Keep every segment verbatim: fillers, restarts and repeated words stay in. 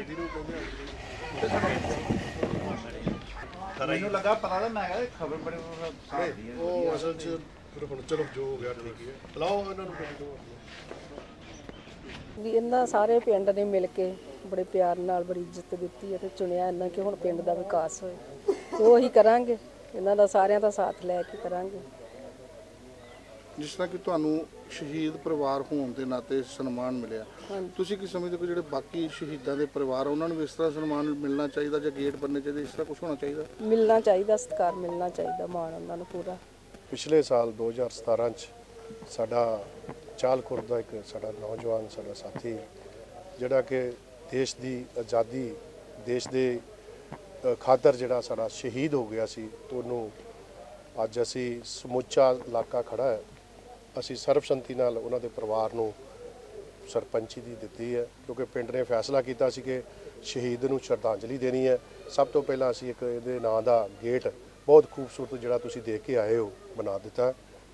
ਮੈਨੂੰ ਲੱਗਾ ਪਤਾ ਤਾਂ ਮੈਂ ਕਿਹਾ ਖਬਰ ਬੜੀ ਉਹ ਅਸਲ 'ਚ ਫਿਰ ਹੁਣ ਚਲੋ ਜੋ ਹੋ ਗਿਆ ਠੀਕ ਹੀ ਹੈ। ਬੁਲਾਓ ਇਹਨਾਂ ਨੂੰ ਗੱਡੀ ਤੋਂ ਵੀ ਇਹਨਾਂ ਸਾਰੇ ਪਿੰਡ ਨੇ ਮਿਲ ਕੇ ਬੜੇ ਪਿਆਰ ਨਾਲ ਬੜੀ ਇੱਜ਼ਤ ਦਿੱਤੀ ਹੈ ਤੇ ਚੁਣਿਆ ਇਹਨਾਂ ਕਿ ਹੁਣ ਪਿੰਡ ਦਾ ਵਿਕਾਸ ਹੋਏ ਤੇ ਉਹੀ ਕਰਾਂਗੇ, ਇਹਨਾਂ ਦਾ ਸਾਰਿਆਂ ਦਾ ਸਾਥ ਲੈ ਕੇ ਕਰਾਂਗੇ। ਜਿਸ ਤਰ੍ਹਾਂ ਕਿ ਤੁਹਾਨੂੰ ਸ਼ਹੀਦ ਪਰਿਵਾਰ ਹੋਣ ਦੇ ਨਾਤੇ ਸਨਮਾਨ ਮਿਲਿਆ, ਤੁਸੀਂ ਕੀ ਸਮਝਦੇ ਹੋ ਜਿਹੜੇ ਬਾਕੀ ਸ਼ਹੀਦਾਂ ਦੇ ਪਰਿਵਾਰ ਉਹਨਾਂ ਨੂੰ ਵੀ ਇਸ ਤਰ੍ਹਾਂ ਸਨਮਾਨ ਮਿਲਣਾ ਚਾਹੀਦਾ ਜਾਂ ਗੇਟ ਬਣਨੇ ਚਾਹੀਦੇ, ਇਸ ਤਰ੍ਹਾਂ ਕੁਝ ਹੋਣਾ ਚਾਹੀਦਾ? ਮਿਲਣਾ ਚਾਹੀਦਾ, ਸਤਿਕਾਰ ਮਿਲਣਾ ਚਾਹੀਦਾ, ਮਾਣ ਉਹਨਾਂ ਨੂੰ ਪੂਰਾ। ਪਿਛਲੇ ਸਾਲ ਦੋ ਹਜ਼ਾਰ ਸਤਾਰਾਂ 'ਚ ਸਾਡਾ ਚਾਲਖੁਰਦ ਦਾ ਇੱਕ ਸਾਡਾ ਨੌਜਵਾਨ ਸਾਡਾ ਸਾਥੀ ਜਿਹੜਾ ਕਿ ਦੇਸ਼ ਦੀ ਆਜ਼ਾਦੀ ਦੇਸ਼ ਦੇ ਖਾਤਰ ਜਿਹੜਾ ਸਾਡਾ ਸ਼ਹੀਦ ਹੋ ਗਿਆ ਸੀ, ਉਹਨੂੰ ਅੱਜ ਅਸੀਂ ਸਮੁੱਚਾ ਇਲਾਕਾ ਖੜਾ ਹੈ, ਅਸੀਂ ਸਰਬਸੰਮਤੀ ਨਾਲ ਉਹਨਾਂ ਦੇ ਪਰਿਵਾਰ ਨੂੰ ਸਰਪੰਚੀ ਦੀ ਦਿੱਤੀ ਹੈ ਕਿਉਂਕਿ ਪਿੰਡ ਨੇ ਫੈਸਲਾ ਕੀਤਾ ਸੀ ਕਿ ਸ਼ਹੀਦ ਨੂੰ ਸ਼ਰਧਾਂਜਲੀ ਦੇਣੀ ਹੈ। ਸਭ ਤੋਂ ਪਹਿਲਾਂ ਅਸੀਂ ਇੱਕ ਇਹਦੇ ਨਾਂ ਦਾ ਗੇਟ ਬਹੁਤ ਖੂਬਸੂਰਤ ਜਿਹੜਾ ਤੁਸੀਂ ਦੇਖ ਕੇ ਆਏ ਹੋ ਬਣਾ ਦਿੱਤਾ।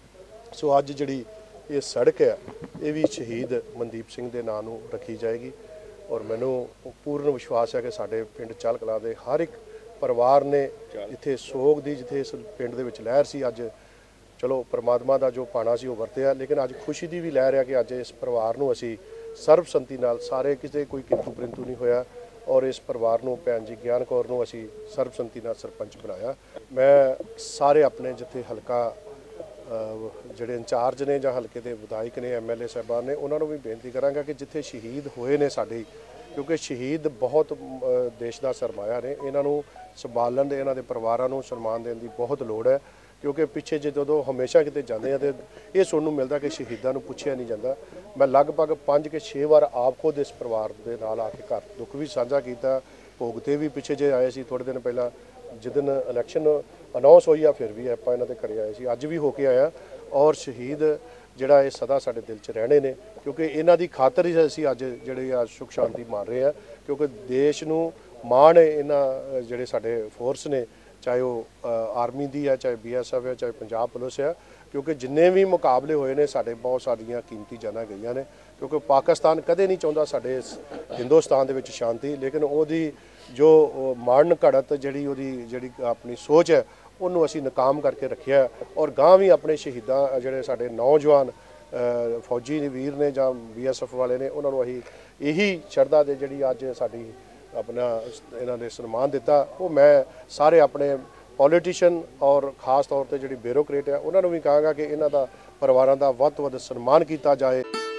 ਸੋ ਅੱਜ ਜਿਹੜੀ ਇਹ ਸੜਕ ਹੈ ਇਹ ਵੀ ਸ਼ਹੀਦ ਮਨਦੀਪ ਸਿੰਘ ਦੇ ਨਾਂ ਨੂੰ ਰੱਖੀ ਜਾਏਗੀ ਔਰ ਮੈਨੂੰ ਪੂਰਨ ਵਿਸ਼ਵਾਸ ਹੈ ਕਿ ਸਾਡੇ ਪਿੰਡ ਚਾਲ ਕਲਾਂ ਦੇ ਹਰ ਇੱਕ ਪਰਿਵਾਰ ਨੇ ਜਿੱਥੇ ਸੋਗ ਦੀ ਜਿੱਥੇ ਇਸ ਪਿੰਡ ਦੇ ਵਿੱਚ ਲਹਿਰ ਸੀ, ਅੱਜ ਚਲੋ ਪਰਮਾਤਮਾ ਦਾ ਜੋ ਪਾਣਾ ਸੀ ਉਹ ਵਰਤਿਆ, ਲੇਕਿਨ ਅੱਜ ਖੁਸ਼ੀ ਦੀ ਵੀ ਲਹਿਰ ਹੈ ਕਿ ਅੱਜ ਇਸ ਪਰਿਵਾਰ ਨੂੰ ਅਸੀਂ ਸਰਬਸੰਮਤੀ ਨਾਲ ਸਾਰੇ ਕਿਸੇ ਕੋਈ ਕਿੰਤੂ ਪਰੰਤੂ ਨਹੀਂ ਹੋਇਆ ਔਰ ਇਸ ਪਰਿਵਾਰ ਨੂੰ ਭੈਣ ਜੀ ਗਿਆਨ ਕੌਰ ਨੂੰ ਅਸੀਂ ਸਰਬਸੰਮਤੀ ਨਾਲ ਸਰਪੰਚ ਬਣਾਇਆ। ਮੈਂ ਸਾਰੇ ਆਪਣੇ ਜਿੱਥੇ ਹਲਕਾ ਜਿਹੜੇ ਇੰਚਾਰਜ ਨੇ ਜਾਂ ਹਲਕੇ ਦੇ ਵਿਧਾਇਕ ਨੇ, ਐਮ ਐਲ ਏ ਸਾਹਿਬਾਨ ਨੇ, ਉਹਨਾਂ ਨੂੰ ਵੀ ਬੇਨਤੀ ਕਰਾਂਗਾ ਕਿ ਜਿੱਥੇ ਸ਼ਹੀਦ ਹੋਏ ਨੇ ਸਾਡੇ, ਕਿਉਂਕਿ ਸ਼ਹੀਦ ਬਹੁਤ ਦੇਸ਼ ਦਾ ਸਰਮਾਇਆ ਨੇ, ਇਹਨਾਂ ਨੂੰ ਸੰਭਾਲਣ ਦੇ ਇਹਨਾਂ ਦੇ ਪਰਿਵਾਰਾਂ ਨੂੰ ਸਨਮਾਨ ਦੇਣ ਦੀ ਬਹੁਤ ਲੋੜ ਹੈ ਕਿਉਂਕਿ ਪਿੱਛੇ ਜਦੋਂ ਹਮੇਸ਼ਾ ਕਿਤੇ ਜਾਂਦੇ ਆ ਤੇ ਇਹ ਸੁਣਨ ਨੂੰ ਮਿਲਦਾ ਕਿ ਸ਼ਹੀਦਾਂ ਨੂੰ ਪੁੱਛਿਆ ਨਹੀਂ ਜਾਂਦਾ। ਮੈਂ ਲਗਭਗ ਪੰਜ ਕੇ ਛੇ ਵਾਰ ਆਪ ਖੁਦ ਇਸ ਪਰਿਵਾਰ ਦੇ ਨਾਲ ਆ ਕੇ ਘਰ ਦੁੱਖ ਵੀ ਸਾਂਝਾ ਕੀਤਾ, ਭੋਗ ਤੇ ਵੀ ਪਿੱਛੇ ਜੇ ਆਏ ਸੀ ਥੋੜ੍ਹੇ ਦਿਨ ਪਹਿਲਾਂ ਜਿੱਦਣ ਇਲੈਕਸ਼ਨ ਅਨਾਉਂਸ ਹੋਈ ਆ ਫਿਰ ਵੀ ਆਪਾਂ ਇਹਨਾਂ ਦੇ ਘਰੇ ਆਏ ਸੀ, ਅੱਜ ਵੀ ਹੋ ਕੇ ਆਇਆ ਔਰ ਸ਼ਹੀਦ ਜਿਹੜਾ ਇਹ ਸਦਾ ਸਾਡੇ ਦਿਲ 'ਚ ਰਹਿਣੇ ਨੇ ਕਿਉਂਕਿ ਇਹਨਾਂ ਦੀ ਖਾਤਰ ਹੀ ਅਸੀਂ ਅੱਜ ਜਿਹੜੇ ਆ ਸੁਖ ਸ਼ਾਂਤੀ ਮਾਰ ਰਹੇ ਆ ਕਿਉਂਕਿ ਦੇਸ਼ ਨੂੰ ਮਾਣ ਹੈ ਇਹਨਾਂ ਜਿਹੜੇ ਸਾਡੇ ਫੋਰਸ ਨੇ, ਚਾਹੇ ਉਹ ਆਰਮੀ ਦੀ ਹੈ, ਚਾਹੇ ਬੀ ਐਸ ਐਫ ਹੈ, ਚਾਹੇ ਪੰਜਾਬ ਪੁਲਿਸ ਹੈ, ਕਿਉਂਕਿ ਜਿੰਨੇ ਵੀ ਮੁਕਾਬਲੇ ਹੋਏ ਨੇ ਸਾਡੇ ਬਹੁਤ ਸਾਰੀਆਂ ਕੀਮਤੀ ਜਾਨਾਂ ਗਈਆਂ ਨੇ ਕਿਉਂਕਿ ਪਾਕਿਸਤਾਨ ਕਦੇ ਨਹੀਂ ਚਾਹੁੰਦਾ ਸਾਡੇ ਇਸ ਹਿੰਦੁਸਤਾਨ ਦੇ ਵਿੱਚ ਸ਼ਾਂਤੀ, ਲੇਕਿਨ ਉਹਦੀ ਜੋ ਮਾਰਨ ਘੜਤ ਜਿਹੜੀ ਉਹਦੀ ਜਿਹੜੀ ਆਪਣੀ ਸੋਚ ਹੈ ਉਹਨੂੰ ਅਸੀਂ ਨਾਕਾਮ ਕਰਕੇ ਰੱਖਿਆ ਔਰ ਗਾਂ ਵੀ ਆਪਣੇ ਸ਼ਹੀਦਾਂ ਜਿਹੜੇ ਸਾਡੇ ਨੌਜਵਾਨ ਫੌਜੀ ਵੀਰ ਨੇ ਜਾਂ ਬੀ ਐਸ ਐਫ ਵਾਲੇ ਨੇ ਉਹਨਾਂ ਨੂੰ ਅਸੀਂ ਇਹੀ ਸ਼ਰਧਾ ਦੇ ਜਿਹੜੀ ਅੱਜ ਸਾਡੀ ਆਪਣਾ ਇਹਨਾਂ ਨੇ ਸਨਮਾਨ ਦਿੱਤਾ, ਉਹ ਮੈਂ ਸਾਰੇ ਆਪਣੇ ਪੋਲੀਟੀਸ਼ੀਅਨ ਔਰ ਖਾਸ ਤੌਰ ਤੇ ਜਿਹੜੀ ਬਿਊਰੋਕਰੇਟ ਹੈ ਉਹਨਾਂ ਨੂੰ ਵੀ ਕਹਾਂਗਾ ਕਿ ਇਹਨਾਂ ਦਾ ਪਰਿਵਾਰਾਂ ਦਾ ਵੱਧ ਤੋਂ ਵੱਧ ਸਨਮਾਨ ਕੀਤਾ ਜਾਏ।